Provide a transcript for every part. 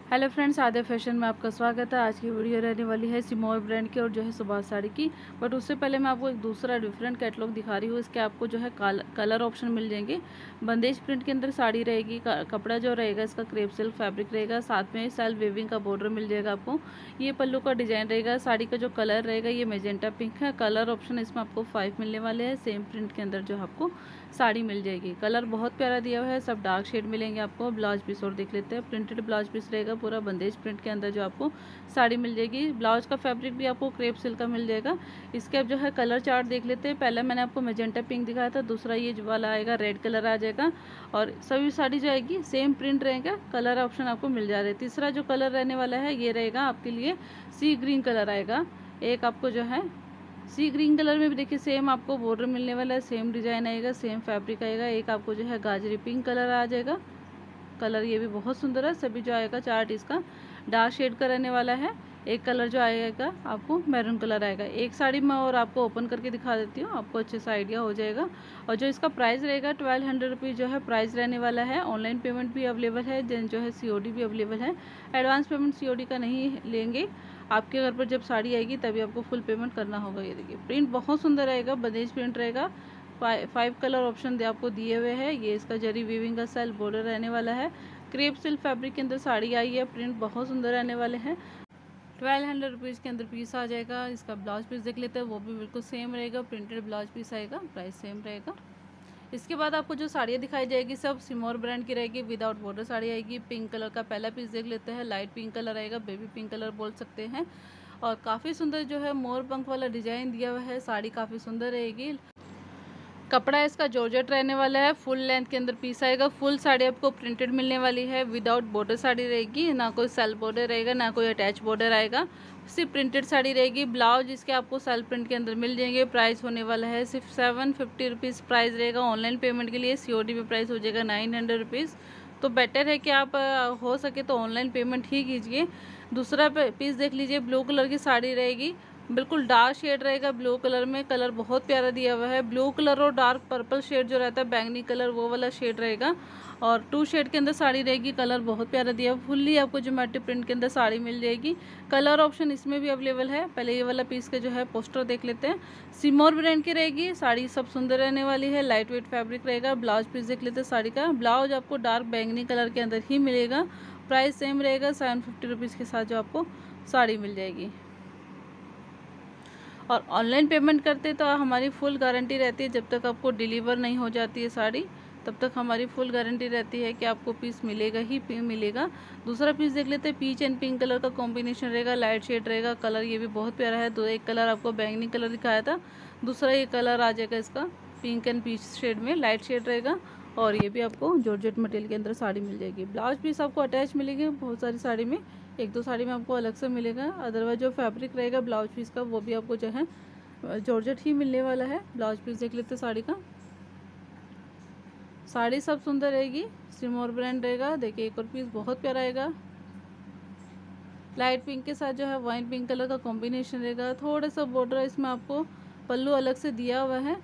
Hello friends, आद्या fashion में आपका स्वागत है। आज की वीडियो रहने वाली है सिमोर ब्रांड की और जो है सुभाष साड़ी की। बट उससे पहले मैं आपको एक दूसरा डिफरेंट कैटलॉग दिखा रही हूँ। इसके आपको जो है कलर ऑप्शन मिल जाएंगे। बंदेज प्रिंट के अंदर साड़ी रहेगी। कपड़ा जो रहेगा इसका क्रेप सिल्क फैब्रिक रहेगा। साथ में सेल्फ वेविंग का बॉर्डर मिल जाएगा आपको। ये पल्लू का डिजाइन रहेगा। साड़ी का जो कलर रहेगा ये मेजेंटा पिंक है। कलर ऑप्शन इसमें आपको 5 मिलने वाले हैं। सेम प्रिंट के अंदर जो आपको साड़ी मिल जाएगी। कलर बहुत प्यारा दिया हुआ है, सब डार्क शेड मिलेंगे आपको। ब्लाउज पीस और देख लेते हैं। प्रिंटेड ब्लाउज पीस रहेगा पूरा बंदेज प्रिंट के अंदर जो आपको साड़ी मिल जाएगी। ब्लाउज का फैब्रिक भी आपको क्रेप सिल्क का मिल जाएगा। इसके अब जो है कलर चार्ट देख लेते हैं। पहले मैंने आपको मेजेंटा पिंक दिखाया था, दूसरा ये वाला आएगा रेड कलर आ जाएगा। और सभी साड़ी जो आएगी सेम प्रिंट रहेगा, कलर ऑप्शन आपको मिल जा रहे हैं। तीसरा जो कलर रहने वाला है ये रहेगा आपके लिए सी ग्रीन कलर आएगा। एक आपको जो है सी ग्रीन कलर में भी देखिए सेम आपको बॉर्डर मिलने वाला है, सेम डिजाइन आएगा, सेम फैब्रिक आएगा। एक आपको जो है गाजरी पिंक कलर आ जाएगा। कलर ये भी बहुत सुंदर है। सभी जो आएगा चार्ट इसका डार्क शेड का रहने वाला है। एक कलर जो आएगा आपको मैरून कलर आएगा। एक साड़ी मैं और आपको ओपन करके दिखा देती हूँ, आपको अच्छे से आइडिया हो जाएगा। और जो इसका प्राइस रहेगा 1200 रुपीज़ जो है प्राइस रहने वाला है। ऑनलाइन पेमेंट भी अवेलेबल है, देन जो है COD भी अवेलेबल है। एडवांस पेमेंट COD का नहीं लेंगे। आपके घर पर जब साड़ी आएगी तभी आपको फुल पेमेंट करना होगा। ये देखिए प्रिंट बहुत सुंदर रहेगा, बंदेज प्रिंट रहेगा। 5 कलर ऑप्शन आपको दिए हुए हैं। ये इसका जरी वीविंग का सेल बॉर्डर रहने वाला है। क्रेप सिल्क फैब्रिक के अंदर साड़ी आई है। प्रिंट बहुत सुंदर रहने वाले हैं। 1200 रुपीज़ के अंदर पीस आ जाएगा। इसका ब्लाउज पीस देख लेते हैं, वो भी बिल्कुल सेम रहेगा। प्रिंटेड ब्लाउज पीस आएगा, प्राइस सेम रहेगा। इसके बाद आपको जो साड़ियाँ दिखाई जाएगी सब सिमोर ब्रांड की रहेगी। विदाउट बॉर्डर साड़ी आएगी। पिंक कलर का पहला पीस देख लेते हैं। लाइट पिंक कलर आएगा, बेबी पिंक कलर बोल सकते हैं। और काफ़ी सुंदर जो है मोर पंख वाला डिजाइन दिया हुआ है। साड़ी काफ़ी सुंदर रहेगी। कपड़ा इसका जॉर्जेट रहने वाला है। फुल लेंथ के अंदर पीस आएगा। फुल साड़ी आपको प्रिंटेड मिलने वाली है। विदाउट बॉर्डर साड़ी रहेगी, ना कोई सेल्फ बॉर्डर रहेगा, ना कोई अटैच बॉर्डर आएगा। सिर्फ प्रिंटेड साड़ी रहेगी। ब्लाउज इसके आपको सेल्फ प्रिंट के अंदर मिल जाएंगे। प्राइस होने वाला है सिर्फ 750 रुपीज़ प्राइस रहेगा। ऑनलाइन पेमेंट के लिए COD में प्राइस हो जाएगा 900 रुपीज़। तो बेटर है कि आप हो सके तो ऑनलाइन पेमेंट ही कीजिए। दूसरा पीस देख लीजिए, ब्लू कलर की साड़ी रहेगी। बिल्कुल डार्क शेड रहेगा ब्लू कलर में। कलर बहुत प्यारा दिया हुआ है। ब्लू कलर और डार्क पर्पल शेड जो रहता है बैंगनी कलर, वो वाला शेड रहेगा। और 2 शेड के अंदर साड़ी रहेगी। कलर बहुत प्यारा दिया हुआ। फुल्ली आपको ज्योमेट्रिक प्रिंट के अंदर साड़ी मिल जाएगी। कलर ऑप्शन इसमें भी अवेलेबल है। पहले ये वाला पीस का जो है पोस्टर देख लेते हैं। सिमोर ब्रांड की रहेगी साड़ी, सब सुंदर रहने वाली है। लाइट वेट फैब्रिक रहेगा। ब्लाउज पीस देख लेते हैं। साड़ी का ब्लाउज आपको डार्क बैंगनी कलर के अंदर ही मिलेगा। प्राइस सेम रहेगा 750 रुपीज़ के साथ जो आपको साड़ी मिल जाएगी। और ऑनलाइन पेमेंट करते तो हमारी फुल गारंटी रहती है। जब तक आपको डिलीवर नहीं हो जाती है साड़ी तब तक हमारी फुल गारंटी रहती है कि आपको पीस मिलेगा ही मिलेगा। दूसरा पीस देख लेते हैं। पीच एंड पिंक कलर का कॉम्बिनेशन रहेगा। लाइट शेड रहेगा। कलर ये भी बहुत प्यारा है। एक कलर आपको बैंगनी कलर दिखाया था, दूसरा ये कलर आ जाएगा इसका पिंक एंड पीच शेड में, लाइट शेड रहेगा। और ये भी आपको जॉर्जेट मटेरियल के अंदर साड़ी मिल जाएगी। ब्लाउज पीस आपको अटैच मिलेगी बहुत सारी साड़ी में। 1-2 साड़ी में आपको अलग से मिलेगा। अदरवाइज जो फैब्रिक रहेगा ब्लाउज पीस का वो भी आपको जो है जॉर्जेट ही मिलने वाला है। ब्लाउज पीस देख लेते हैं साड़ी का। साड़ी सब सुंदर रहेगी। सिमोर ब्रांड रहेगा। देखिए एक और पीस बहुत प्यारा आएगा। लाइट पिंक के साथ जो है वाइन पिंक कलर का कॉम्बिनेशन रहेगा। थोड़ा सा बॉर्डर इसमें आपको पल्लू अलग से दिया हुआ है।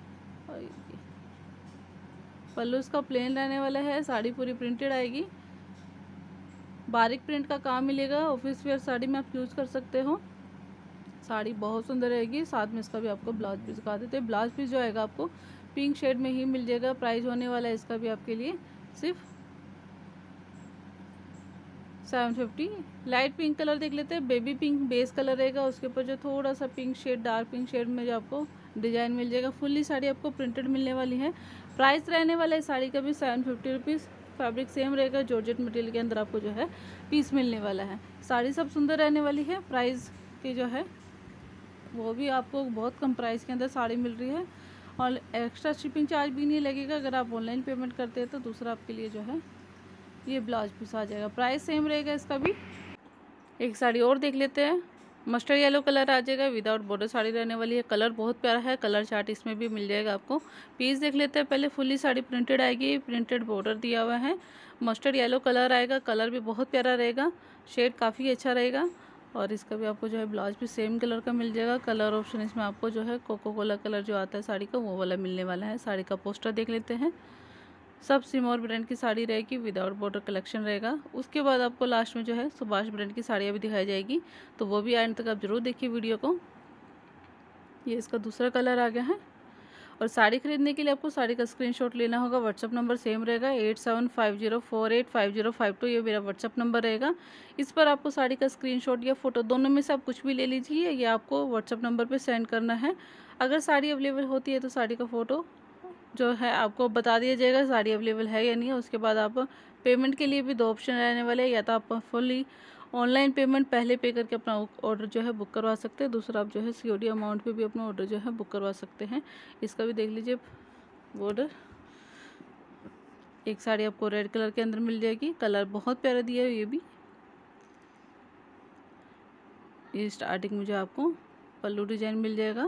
पल्लू इसका प्लेन रहने वाला है। साड़ी पूरी प्रिंटेड आएगी। बारीक प्रिंट का काम मिलेगा। ऑफिस वेयर साड़ी में आप यूज़ कर सकते हो। साड़ी बहुत सुंदर रहेगी। साथ में इसका भी आपको ब्लाउज पीस दिखा देते हैं। ब्लाउज पीस जो आएगा आपको पिंक शेड में ही मिल जाएगा। प्राइस होने वाला है इसका भी आपके लिए सिर्फ 750। लाइट पिंक कलर देख लेते हैं। बेबी पिंक बेस कलर रहेगा, उसके ऊपर जो थोड़ा सा pink shade dark pink shade में जो आपको डिजाइन मिल जाएगा। फुल्ली साड़ी आपको प्रिंटेड मिलने वाली है। प्राइस रहने वाला है साड़ी का भी 750 रुपीज़। फैब्रिक सेम रहेगा। जॉर्जेट मटेरियल के अंदर आपको जो है पीस मिलने वाला है। साड़ी सब सुंदर रहने वाली है। प्राइस की जो है वो भी आपको बहुत कम प्राइस के अंदर साड़ी मिल रही है। और एक्स्ट्रा शिपिंग चार्ज भी नहीं लगेगा अगर आप ऑनलाइन पेमेंट करते हैं तो। दूसरा आपके लिए जो है ये ब्लाउज पीस आ जाएगा। प्राइस सेम रहेगा इसका भी। एक साड़ी और देख लेते हैं। मस्टर्ड येलो कलर आ जाएगा। विदाउट बॉर्डर साड़ी रहने वाली है। कलर बहुत प्यारा है। कलर चार्ट इसमें भी मिल जाएगा आपको। पीस देख लेते हैं पहले। फुल्ली साड़ी प्रिंटेड आएगी। प्रिंटेड बॉर्डर दिया हुआ है। मस्टर्ड येलो कलर आएगा। कलर भी बहुत प्यारा रहेगा। शेड काफ़ी अच्छा रहेगा। और इसका भी आपको जो है ब्लाउज भी सेम कलर का मिल जाएगा। कलर ऑप्शन इसमें आपको जो है कोको कोला कलर जो आता है साड़ी का वो वाला मिलने वाला है। साड़ी का पोस्टर देख लेते हैं। सब सिमोर ब्रांड की साड़ी रहेगी, विदाउट बॉर्डर कलेक्शन रहेगा। उसके बाद आपको लास्ट में जो है सुभाष ब्रांड की साड़ियाँ भी दिखाई जाएगी, तो वो भी एंड तक आप जरूर देखिए वीडियो को। ये इसका दूसरा कलर आ गया है। और साड़ी खरीदने के लिए आपको साड़ी का स्क्रीनशॉट लेना होगा। व्हाट्सअप नंबर सेम रहेगा 8750485052, ये मेरा व्हाट्सअप नंबर रहेगा। इस पर आपको साड़ी का स्क्रीनशॉट या फोटो दोनों में से आप कुछ भी ले लीजिए, ये आपको व्हाट्सअप नंबर पे सेंड करना है। अगर साड़ी अवेलेबल होती है तो साड़ी का फ़ोटो जो है आपको बता दिया जाएगा साड़ी अवेलेबल है या नहीं है। उसके बाद आप पेमेंट के लिए भी दो ऑप्शन रहने वाले हैं, या तो आप फुली ऑनलाइन पेमेंट पहले पे करके अपना ऑर्डर जो है बुक करवा सकते हैं, दूसरा आप जो है सीओडी अमाउंट पे भी अपना ऑर्डर जो है बुक करवा सकते हैं। इसका भी देख लीजिए ऑर्डर। एक साड़ी आपको रेड कलर के अंदर मिल जाएगी, कलर बहुत प्यारा दिया है ये भी। ये स्टार्टिंग में जो आपको पल्लू डिजाइन मिल जाएगा।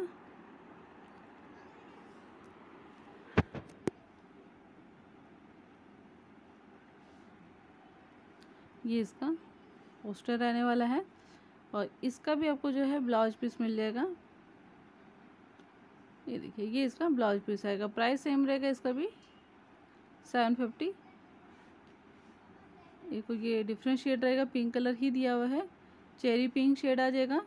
ये इसका पोस्टर रहने वाला है, और इसका भी आपको जो है ब्लाउज पीस मिल जाएगा। ये देखिए ये इसका ब्लाउज पीस आएगा। प्राइस सेम रहेगा इसका भी 750। ये डिफरेंट शेड रहेगा, पिंक कलर ही दिया हुआ है, चेरी पिंक शेड आ जाएगा।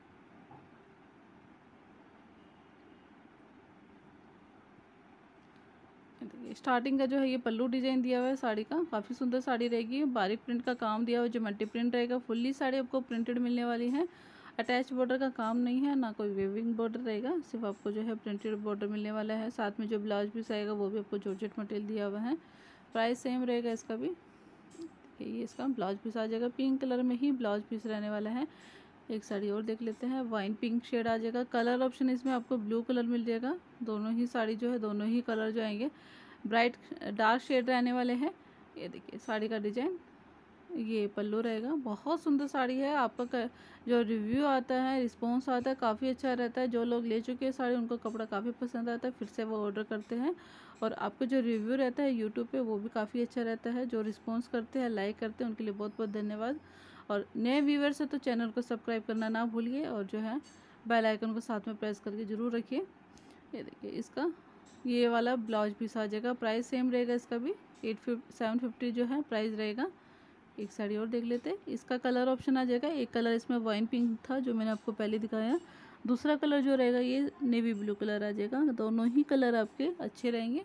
स्टार्टिंग का जो है ये पल्लू डिजाइन दिया हुआ है साड़ी का, काफ़ी सुंदर साड़ी रहेगी। बारीक प्रिंट का काम दिया हुआ है, जो मल्टी प्रिंट रहेगा। फुल्ली साड़ी आपको प्रिंटेड मिलने वाली है। अटैच बॉर्डर का काम नहीं है, ना कोई वेविंग बॉर्डर रहेगा, सिर्फ आपको जो है प्रिंटेड बॉर्डर मिलने वाला है। साथ में जो ब्लाउज पीस आएगा वो भी आपको जॉर्जेट मटेरियल दिया हुआ है। प्राइस सेम रहेगा इसका भी। ये इसका ब्लाउज पीस आ जाएगा, पिंक कलर में ही ब्लाउज पीस रहने वाला है। एक साड़ी और देख लेते हैं, वाइन पिंक शेड आ जाएगा। कलर ऑप्शन इसमें आपको ब्लू कलर मिल जाएगा। दोनों ही साड़ी जो है दोनों ही कलर जो आएंगे ब्राइट डार्क शेड रहने वाले हैं। ये देखिए साड़ी का डिजाइन, ये पल्लू रहेगा। बहुत सुंदर साड़ी है। आपका जो रिव्यू आता है, रिस्पॉन्स आता है, काफ़ी अच्छा रहता है। जो लोग ले चुके हैं साड़ी उनको कपड़ा काफ़ी पसंद आता है, फिर से वो ऑर्डर करते हैं। और आपका जो रिव्यू रहता है यूट्यूब पे वो भी काफ़ी अच्छा रहता है। जो रिस्पॉन्स करते हैं, लाइक करते हैं, उनके लिए बहुत बहुत धन्यवाद। और नए व्यूवर्स है तो चैनल को सब्सक्राइब करना ना भूलिए, और जो है बेल आइकन को साथ में प्रेस करके ज़रूर रखिए। ये देखिए इसका ये वाला ब्लाउज पीस आ जाएगा। प्राइस सेम रहेगा इसका भी 750 जो है प्राइस रहेगा। एक साड़ी और देख लेते हैं। इसका कलर ऑप्शन आ जाएगा। एक कलर इसमें वाइन पिंक था जो मैंने आपको पहले दिखाया, दूसरा कलर जो रहेगा ये नेवी ब्लू कलर आ जाएगा। दोनों ही कलर आपके अच्छे रहेंगे।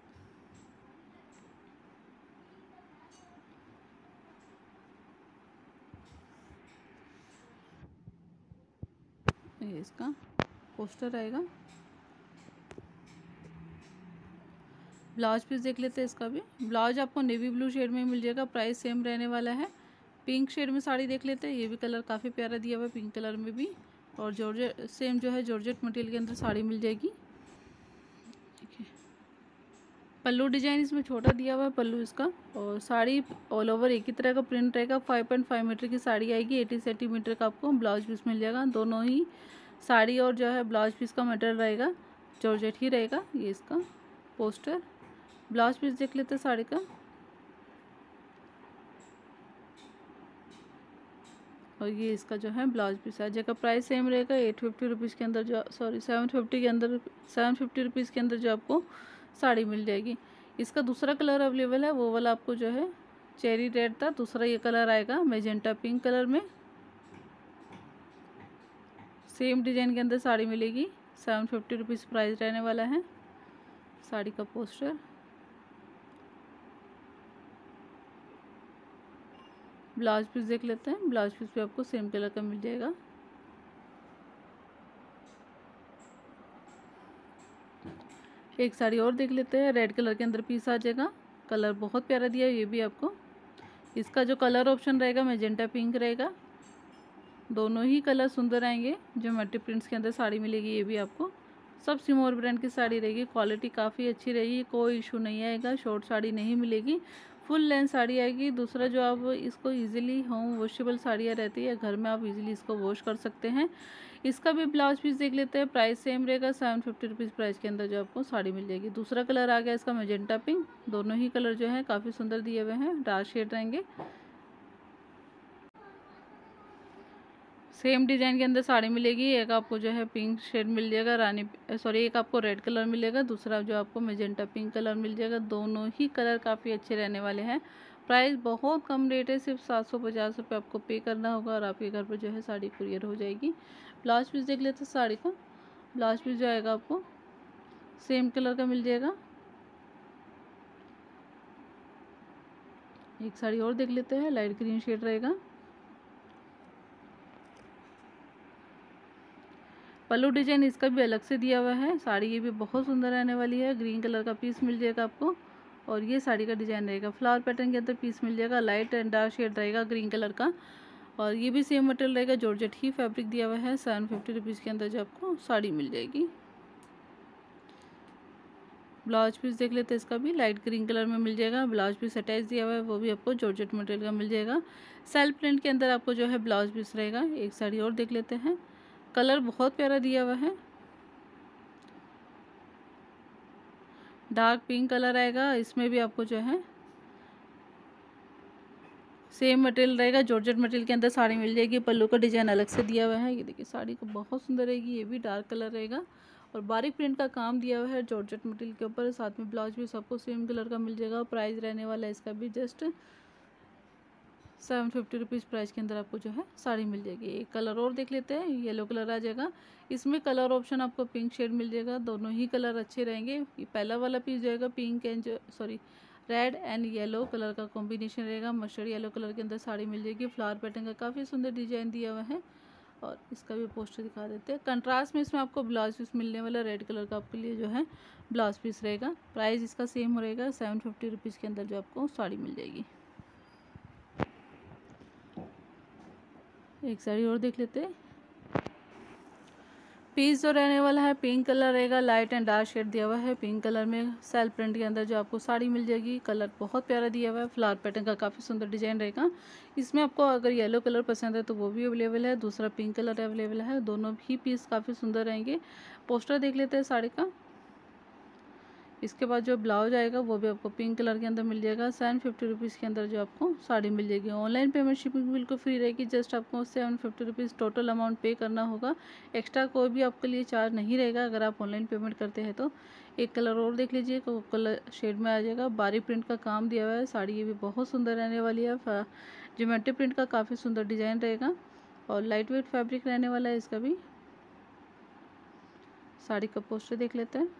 ये इसका पोस्टर आएगा। ब्लाउज पीस देख लेते हैं इसका भी। ब्लाउज आपको नेवी ब्लू शेड में मिल जाएगा। प्राइस सेम रहने वाला है। पिंक शेड में साड़ी देख लेते हैं। ये भी कलर काफ़ी प्यारा दिया हुआ है, पिंक कलर में भी। और जॉर्जेट सेम जो है जॉर्जेट मटेरियल के अंदर साड़ी मिल जाएगी। ठीक है, पल्लू डिजाइन इसमें छोटा दिया हुआ है पल्लू इसका। और साड़ी ऑल ओवर एक ही तरह का प्रिंट रहेगा। 5.5 मीटर की साड़ी आएगी। 80 सेंटीमीटर का आपको ब्लाउज पीस मिल जाएगा। दोनों ही साड़ी और जो है ब्लाउज पीस का मटेरियल रहेगा जॉर्जेट ही रहेगा। ये इसका पोस्टर। ब्लाउज पीस देख लेते हैं साड़ी का। और ये इसका जो है ब्लाउज पीस आ जाएगा। प्राइस सेम रहेगा 850 रुपीज़ के अंदर, जो 750 के अंदर, 750 रुपीज़ के अंदर जो आपको साड़ी मिल जाएगी। इसका दूसरा कलर अवेलेबल है, वो वाला आपको जो है चेरी रेड था, दूसरा ये कलर आएगा मैजेंटा पिंक कलर में। सेम डिजाइन के अंदर साड़ी मिलेगी। 750 रुपीज़ प्राइस रहने वाला है। साड़ी का पोस्टर। ब्लाउज पीस देख लेते हैं। ब्लाउज पीस भी आपको सेम कलर का मिल जाएगा। एक साड़ी और देख लेते हैं। रेड कलर के अंदर पीस आ जाएगा। कलर बहुत प्यारा दिया है ये भी आपको। इसका जो कलर ऑप्शन रहेगा मैजेंटा पिंक रहेगा। दोनों ही कलर सुंदर आएंगे। जो मल्टी प्रिंट्स के अंदर साड़ी मिलेगी ये भी आपको सब सिमोर ब्रांड की साड़ी रहेगी। क्वालिटी काफ़ी अच्छी रहेगी, कोई इशू नहीं आएगा। शॉर्ट साड़ी नहीं मिलेगी, फुल लेंथ साड़ी आएगी। दूसरा जो आप इसको इजीली होम वॉशेबल साड़ियाँ रहती है, घर में आप इजीली इसको वॉश कर सकते हैं। इसका भी ब्लाउज पीस देख लेते हैं। प्राइस सेम रहेगा 750 रुपीज़ प्राइस के अंदर जो आपको साड़ी मिल जाएगी। दूसरा कलर आ गया इसका मैजेंटा पिंक। दोनों ही कलर जो है काफ़ी सुंदर दिए हुए हैं, डार्क शेड रहेंगे। सेम डिज़ाइन के अंदर साड़ी मिलेगी। एक आपको जो है पिंक शेड मिल जाएगा, एक आपको रेड कलर मिलेगा, दूसरा जो आपको मेजेंटा पिंक कलर मिल जाएगा। दोनों ही कलर काफ़ी अच्छे रहने वाले हैं। प्राइस बहुत कम रेट है, सिर्फ 750 रुपये आपको पे करना होगा और आपके घर पर जो है साड़ी कुरियर हो जाएगी। ब्लाउज पीस देख लेते हैं साड़ी का। ब्लाउज पीस जो आएगा आपको सेम कलर का मिल जाएगा। एक साड़ी और देख लेते हैं, लाइट ग्रीन शेड रहेगा। पल्लू डिजाइन इसका भी अलग से दिया हुआ है। साड़ी ये भी बहुत सुंदर रहने वाली है। ग्रीन कलर का पीस मिल जाएगा आपको और ये साड़ी का डिजाइन रहेगा। फ्लावर पैटर्न के अंदर पीस मिल जाएगा, लाइट एंड डार्क शेड रहेगा ग्रीन कलर का। और ये भी सेम मटेरियल रहेगा, जॉर्जेट ही फैब्रिक दिया हुआ है। 750 रुपीज़ के अंदर जो आपको साड़ी मिल जाएगी। ब्लाउज पीस देख लेते हैं, इसका भी लाइट ग्रीन कलर में मिल जाएगा। ब्लाउज पीस अटैच दिया हुआ है, वो भी आपको जॉर्जेट मटेरियल का मिल जाएगा। सेल्फ प्रिंट के अंदर आपको जो है ब्लाउज पीस रहेगा। एक साड़ी और देख लेते हैं, कलर बहुत प्यारा दिया हुआ है, डार्क पिंक कलर आएगा। इसमें भी आपको जो है सेम मटेरियल रहेगा, जॉर्जेट मटेरियल के अंदर साड़ी मिल जाएगी। पल्लू का डिजाइन अलग से दिया हुआ है। ये देखिए साड़ी को बहुत सुंदर रहेगी। ये भी डार्क कलर रहेगा और बारीक प्रिंट का काम दिया हुआ है जॉर्जेट मटेरियल के ऊपर। साथ में ब्लाउज भी सबको सेम कलर का मिल जाएगा। प्राइस रहने वाला है इसका भी जस्ट 750 रुपीज़ प्राइस के अंदर आपको जो है साड़ी मिल जाएगी। एक कलर और देख लेते हैं, येलो कलर आ जाएगा। इसमें कलर ऑप्शन आपको पिंक शेड मिल जाएगा। दोनों ही कलर अच्छे रहेंगे। ये पहला वाला पीस जाएगा pink and red and yellow colour का कॉम्बिनेशन रहेगा। मस्टर्ड येलो कलर के अंदर साड़ी मिल जाएगी। फ्लावर पैटर्न का काफ़ी सुंदर डिजाइन दिया हुआ है और इसका भी पोस्टर दिखा देते हैं। कंट्रास्ट में इसमें आपको ब्लाउज पीस मिलने वाला रेड कलर का आपके लिए जो है ब्लाउज पीस रहेगा। प्राइस इसका सेम रहेगा, 750 रुपीज़ के अंदर जो आपको साड़ी मिल जाएगी। एक साड़ी और देख लेते हैं। पीस जो रहने वाला है पिंक कलर रहेगा, लाइट एंड डार्क शेड दिया हुआ है। पिंक कलर में सेल्फ प्रिंट के अंदर जो आपको साड़ी मिल जाएगी। कलर बहुत प्यारा दिया हुआ है, फ्लावर पैटर्न का काफ़ी सुंदर डिजाइन रहेगा। इसमें आपको अगर येलो कलर पसंद है तो वो भी अवेलेबल है, दूसरा पिंक कलर अवेलेबल है। दोनों भी पीस काफ़ी सुंदर रहेंगे। पोस्टर देख लेते हैं साड़ी का। इसके बाद जो ब्लाउज आएगा वो भी आपको पिंक कलर के अंदर मिल जाएगा। 750 रुपीज़ के अंदर जो आपको साड़ी मिल जाएगी। ऑनलाइन पेमेंट शिपिंग बिल्कुल फ्री रहेगी। जस्ट आपको 750 रुपीज़ टोटल अमाउंट पे करना होगा। एक्स्ट्रा कोई भी आपके लिए चार्ज नहीं रहेगा अगर आप ऑनलाइन पेमेंट करते हैं तो। एक कलर और देख लीजिए, कलर शेड में आ जाएगा। बारीक प्रिंट का काम दिया हुआ है। साड़ी ये भी बहुत सुंदर रहने वाली है। ज्योमेट्री प्रिंट का काफ़ी सुंदर डिज़ाइन रहेगा और लाइट वेट फैब्रिक रहने वाला है इसका भी। साड़ी का पोस्टर देख लेते हैं।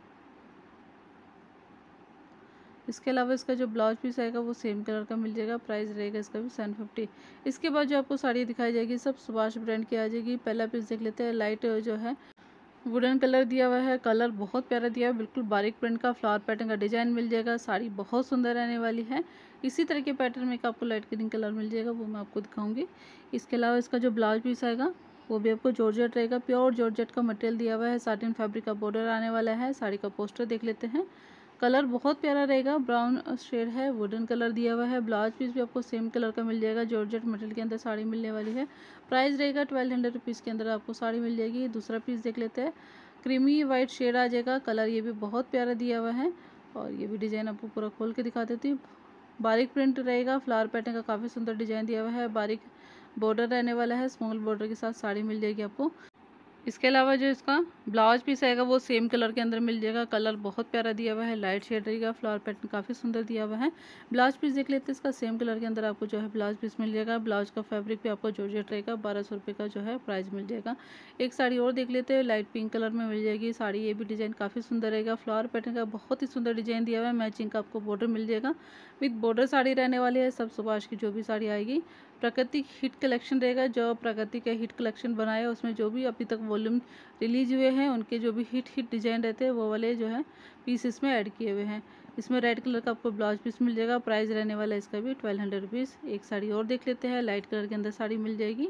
इसके अलावा इसका जो ब्लाउज पीस आएगा वो सेम कलर का मिल जाएगा। प्राइस रहेगा इसका भी 750। इसके बाद जो आपको साड़ी दिखाई जाएगी सब सुभाष ब्रांड की आ जाएगी। पहला पीस देख लेते हैं। लाइट जो है वुडन कलर दिया हुआ है। कलर बहुत प्यारा दिया है, बिल्कुल बारीक प्रिंट का फ्लावर पैटर्न का डिजाइन मिल जाएगा। साड़ी बहुत सुंदर रहने वाली है। इसी तरह के पैटर्न में आपको लाइट ग्रीन कलर मिल जाएगा, वो मैं आपको दिखाऊंगी। इसके अलावा इसका जो ब्लाउज पीस आएगा वो भी आपको जॉर्जेट रहेगा। प्योर जॉर्जेट का मटेरियल दिया हुआ है। साटिन फैब्रिक का बॉर्डर आने वाला है। साड़ी का पोस्टर देख लेते हैं। कलर बहुत प्यारा रहेगा, ब्राउन शेड है, वुडन कलर दिया हुआ है। ब्लाउज पीस भी आपको सेम कलर का मिल जाएगा। जॉर्जेट मटेरियल के अंदर साड़ी मिलने वाली है। प्राइस रहेगा 1200 रुपीज़ के अंदर आपको साड़ी मिल जाएगी। दूसरा पीस देख लेते हैं। क्रीमी वाइट शेड आ जाएगा। कलर ये भी बहुत प्यारा दिया हुआ है और ये भी डिज़ाइन आपको पूरा खोल के दिखा देती हूँ। बारीक प्रिंट रहेगा। फ्लावर पैटर्न का काफ़ी सुंदर डिजाइन दिया हुआ है। बारीक बॉर्डर रहने वाला है। स्मॉल बॉर्डर के साथ साड़ी मिल जाएगी आपको। इसके अलावा जो इसका ब्लाउज पीस आएगा वो सेम कलर के अंदर मिल जाएगा। कलर बहुत प्यारा दिया हुआ है, लाइट शेड रहेगा। फ्लावर पैटर्न काफ़ी सुंदर दिया हुआ है। ब्लाउज पीस देख लेते हैं। इसका सेम कलर के अंदर आपको जो है ब्लाउज पीस मिल जाएगा। ब्लाउज का फैब्रिक भी आपको जॉर्जेट रहेगा। 1200 रुपये का जो है प्राइस मिल जाएगा। एक साड़ी और देख लेते हैं। लाइट पिंक कलर में मिल जाएगी साड़ी। ये भी डिज़ाइन काफ़ी सुंदर रहेगा। फ्लावर पैटर्न का बहुत ही सुंदर डिज़ाइन दिया हुआ है। मैचिंग का आपको बॉर्डर मिल जाएगा। विद बॉर्डर साड़ी रहने वाली है। सब सुभाष की जो भी साड़ी आएगी प्राकृतिक हिट कलेक्शन रहेगा। जो प्राकृतिक का हिट कलेक्शन बनाया उसमें जो भी अभी तक वॉल्यूम रिलीज हुए हैं उनके जो भी हिट डिजाइन रहते हैं वो वाले जो है पीस इसमें ऐड किए हुए हैं। इसमें रेड कलर का आपको ब्लाउज पीस मिल जाएगा। प्राइस रहने वाला है इसका भी 1200 रुपीज़। एक साड़ी और देख लेते हैं। लाइट कलर के अंदर साड़ी मिल जाएगी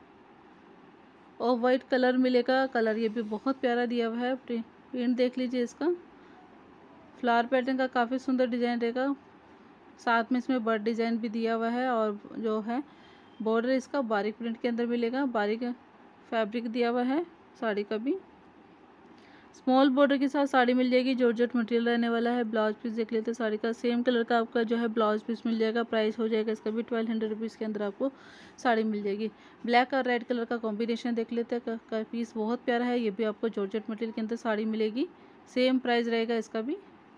और वाइट कलर मिलेगा। कलर ये भी बहुत प्यारा दिया हुआ है। प्रिंट देख लीजिए इसका। फ्लावर पैटर्न का काफ़ी सुंदर डिजाइन रहेगा। साथ में इसमें बर्ड डिज़ाइन भी दिया हुआ है और जो है बॉर्डर इसका बारीक प्रिंट के अंदर मिलेगा। बारीक फैब्रिक दिया हुआ है साड़ी का भी। स्मॉल बॉर्डर के साथ साड़ी मिल जाएगी, जॉर्जेट मटेरियल रहने वाला है। ब्लाउज पीस देख लेते हैं साड़ी का, सेम कलर का आपका जो है ब्लाउज पीस मिल जाएगा। प्राइस हो जाएगा इसका भी 1200 रुपीज़ के अंदर आपको साड़ी मिल जाएगी। ब्लैक और रेड कलर का कॉम्बिनेशन देख लेते हैं, का पीस बहुत प्यारा है। ये भी आपको जॉर्जेट मटेरियल के अंदर साड़ी मिलेगी, सेम प्राइस रहेगा इसका भी।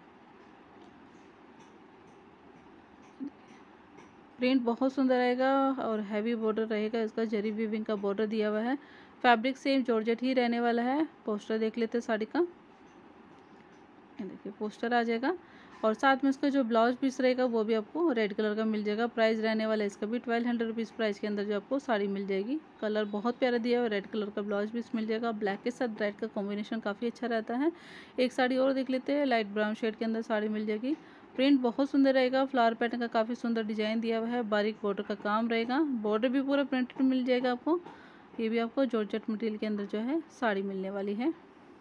प्रिंट बहुत सुंदर रहेगा और हैवी बॉर्डर रहेगा इसका, जरी वीविंग का बॉर्डर दिया हुआ है। फैब्रिक सेम जॉर्जेट ही रहने वाला है। पोस्टर देख लेते हैं साड़ी का, देखिए पोस्टर आ जाएगा। और साथ में इसका जो ब्लाउज पीस रहेगा वो भी आपको रेड कलर का मिल जाएगा। प्राइस रहने वाला है इसका भी 1200 रुपीज़ प्राइस के अंदर जो आपको साड़ी मिल जाएगी। कलर बहुत प्यारा दिया हुआ है, रेड कलर का ब्लाउज पीस मिल जाएगा। ब्लैक के साथ रेड का कॉम्बिनेशन काफ़ी अच्छा रहता है। एक साड़ी और देख लेते हैं, लाइट ब्राउन शेड के अंदर साड़ी मिल जाएगी। प्रिंट बहुत सुंदर रहेगा, फ्लावर पैटर्न का काफ़ी सुंदर डिजाइन दिया हुआ है। बारीक बॉर्डर का काम रहेगा, बॉर्डर भी पूरा प्रिंटेड मिल जाएगा आपको। ये भी आपको जॉर्जेट मटेरियल के अंदर जो है साड़ी मिलने वाली है।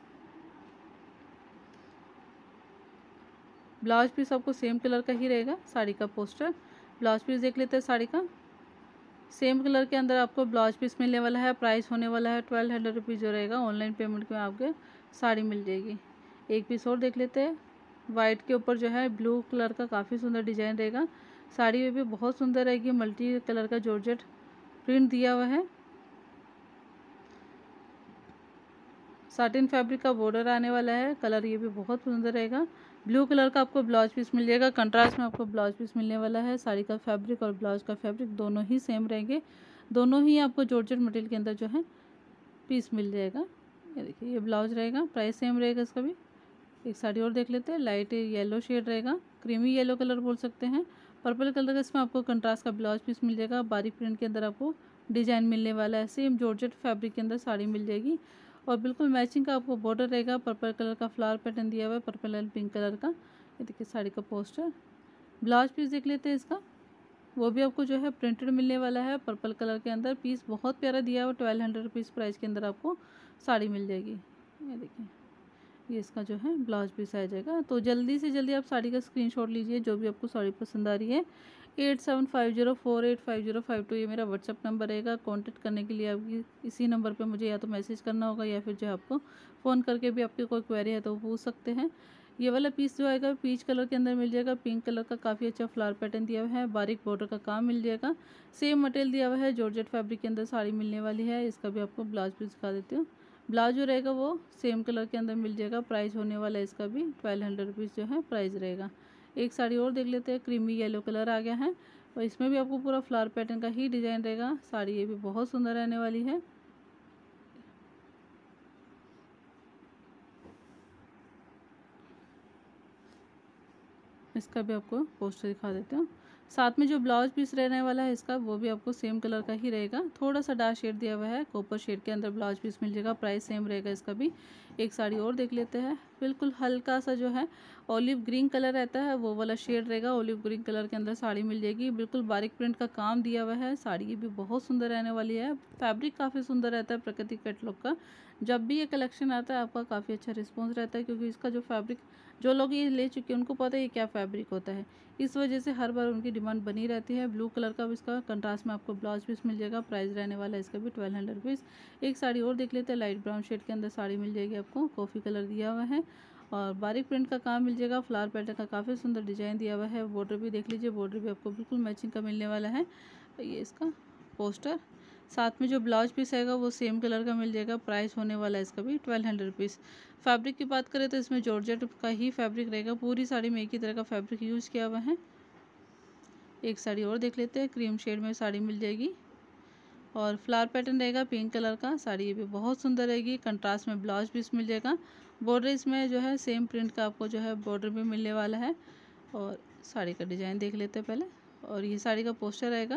ब्लाउज पीस आपको सेम कलर का ही रहेगा। साड़ी का पोस्टर, ब्लाउज पीस देख लेते हैं साड़ी का, सेम कलर के अंदर आपको ब्लाउज पीस मिलने वाला है। प्राइस होने वाला है 1200 रुपीज़ जो रहेगा। ऑनलाइन पेमेंट में आपके साड़ी मिल जाएगी। एक पीस और देख लेते हैं, वाइट के ऊपर जो है ब्लू कलर का काफ़ी सुंदर डिजाइन रहेगा। साड़ी में भी बहुत सुंदर रहेगी, मल्टी कलर का जॉर्जेट प्रिंट दिया हुआ है। साटिन फैब्रिक का बॉर्डर आने वाला है। कलर ये भी बहुत सुंदर रहेगा। ब्लू कलर का आपको ब्लाउज पीस मिल जाएगा, कंट्रास्ट में आपको ब्लाउज पीस मिलने वाला है। साड़ी का फैब्रिक और ब्लाउज का फैब्रिक दोनों ही सेम रहेंगे। दोनों ही आपको जॉर्जेट मटेरियल के अंदर जो है पीस मिल जाएगा। ये देखिए ये ब्लाउज रहेगा, प्राइस सेम रहेगा इसका भी। एक साड़ी और देख लेते हैं, लाइट येलो शेड रहेगा, क्रीमी येलो कलर बोल सकते हैं। पर्पल कलर का इसमें आपको कंट्रास्ट का ब्लाउज पीस मिल जाएगा। बारीक प्रिंट के अंदर आपको डिजाइन मिलने वाला है। सेम जॉर्जेट फैब्रिक के अंदर साड़ी मिल जाएगी और बिल्कुल मैचिंग का आपको बॉर्डर रहेगा। पर्पल कलर का फ्लावर पैटर्न दिया हुआ है, पर्पल एंड पिंक कलर का। ये देखिए साड़ी का पोस्टर। ब्लाउज पीस देख लेते हैं इसका, वो भी आपको जो है प्रिंटेड मिलने वाला है। पर्पल कलर के अंदर पीस बहुत प्यारा दिया हुआ, 1200 रुपीज़ प्राइस के अंदर आपको साड़ी मिल जाएगी। ये देखिए ये इसका जो है ब्लाउज पीस आ जाएगा। तो जल्दी से जल्दी आप साड़ी का स्क्रीनशॉट लीजिए, जो भी आपको साड़ी पसंद आ रही है। 8750485052 ये मेरा व्हाट्सअप नंबर रहेगा। कांटेक्ट करने के लिए आपकी इसी नंबर पे मुझे या तो मैसेज करना होगा या फिर जो है आपको फ़ोन करके भी आपकी कोई क्वेरी है तो पूछ सकते हैं। ये वाला पीस जो आएगा पीच कलर के अंदर मिल जाएगा। पिंक कलर का काफ़ी अच्छा फ्लावर पैटर्न दिया हुआ है, बारीक बॉर्डर का काम मिल जाएगा। सेम मटेरियल दिया हुआ है, जॉर्जेट फैब्रिक के अंदर साड़ी मिलने वाली है। इसका भी आपको ब्लाउज पीस दिखा देती हूँ। ब्लाउज जो रहेगा वो सेम कलर के अंदर मिल जाएगा। प्राइस होने वाला है इसका भी 1200 रुपीज़ जो है प्राइस रहेगा। एक साड़ी और देख लेते हैं, क्रीमी येलो कलर आ गया है और इसमें भी आपको पूरा फ्लावर पैटर्न का ही डिज़ाइन रहेगा। साड़ी ये भी बहुत सुंदर रहने वाली है। इसका भी आपको पोस्टर दिखा देते हैं। साथ में जो ब्लाउज पीस रहने वाला है इसका वो भी आपको सेम कलर का ही रहेगा। थोड़ा सा डार्क शेड दिया हुआ है, कॉपर शेड के अंदर ब्लाउज पीस मिल जाएगा। प्राइस सेम रहेगा इसका भी। एक साड़ी और देख लेते हैं, बिल्कुल हल्का सा जो है ऑलिव ग्रीन कलर रहता है वो वाला शेड रहेगा। ऑलिव ग्रीन कलर के अंदर साड़ी मिल जाएगी। बिल्कुल बारीक प्रिंट का काम दिया हुआ है। साड़ी ये भी बहुत सुंदर रहने वाली है। फैब्रिक काफ़ी सुंदर रहता है प्रकृति कैटलॉग का। जब भी ये कलेक्शन आता है आपका काफ़ी अच्छा रिस्पॉन्स रहता है, क्योंकि इसका जो फैब्रिक जो लोग ये ले चुके हैं उनको पता है ये क्या फैब्रिक होता है। इस वजह से हर बार उनकी डिमांड बनी रहती है। ब्लू कलर का भी इसका कंट्रास्ट में आपको ब्लाउज पीस मिल जाएगा। प्राइस रहने वाला है इसका भी 1200 रुपीज़। एक साड़ी और देख लेते हैं, लाइट ब्राउन शेड के अंदर साड़ी मिल जाएगी आपको। कॉफ़ी कलर दिया हुआ है और बारीक प्रिंट का काम मिल जाएगा। फ्लावर पैटर्न का काफ़ी सुंदर डिजाइन दिया हुआ है। बॉर्डर भी देख लीजिए, बॉर्डर भी आपको बिल्कुल मैचिंग का मिलने वाला है। ये इसका पोस्टर, साथ में जो ब्लाउज पीस आएगा वो सेम कलर का मिल जाएगा। प्राइस होने वाला है इसका भी 1200 रुपीज़। फैब्रिक की बात करें तो इसमें जॉर्जेट का ही फैब्रिक रहेगा। पूरी साड़ी में एक ही तरह का फैब्रिक यूज़ किया हुआ है। एक साड़ी और देख लेते हैं, क्रीम शेड में साड़ी मिल जाएगी और फ्लावर पैटर्न रहेगा पिंक कलर का। साड़ी ये भी बहुत सुंदर रहेगी। कंट्रास्ट में ब्लाउज पीस मिल जाएगा। बॉर्डर इसमें जो है सेम प्रिंट का आपको जो है बॉर्डर भी मिलने वाला है। और साड़ी का डिज़ाइन देख लेते हैं पहले, और ये साड़ी का पोस्टर रहेगा।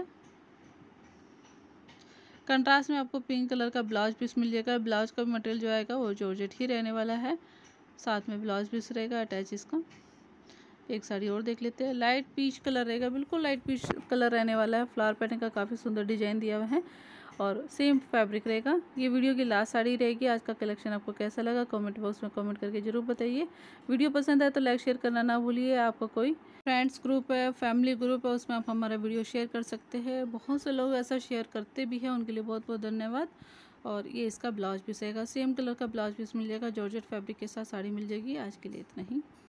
कंट्रास्ट में आपको पिंक कलर का ब्लाउज पीस मिल जाएगा। ब्लाउज का मटेरियल जो आएगा वो जॉर्जेट ही रहने वाला है। साथ में ब्लाउज पीस रहेगा अटैच इसका। एक साड़ी और देख लेते हैं, लाइट पीच कलर रहेगा, बिल्कुल लाइट पीच कलर रहने वाला है। फ्लावर पैटर्न का काफ़ी सुंदर डिजाइन दिया हुआ है और सेम फैब्रिक रहेगा। ये वीडियो की लास्ट साड़ी रहेगी। आज का कलेक्शन आपको कैसा लगा कमेंट बॉक्स में कमेंट करके जरूर बताइए। वीडियो पसंद आए तो लाइक शेयर करना ना भूलिए। आपका कोई फ्रेंड्स ग्रुप है, फैमिली ग्रुप है, उसमें आप हमारा वीडियो शेयर कर सकते हैं। बहुत से लोग ऐसा शेयर करते भी हैं, उनके लिए बहुत बहुत धन्यवाद। और ये इसका ब्लाउज पीस रहेगा। सेम कलर का ब्लाउज पीस मिल जाएगा, जॉर्जेट फैब्रिक के साथ साड़ी मिल जाएगी। आज के लिए इतना ही।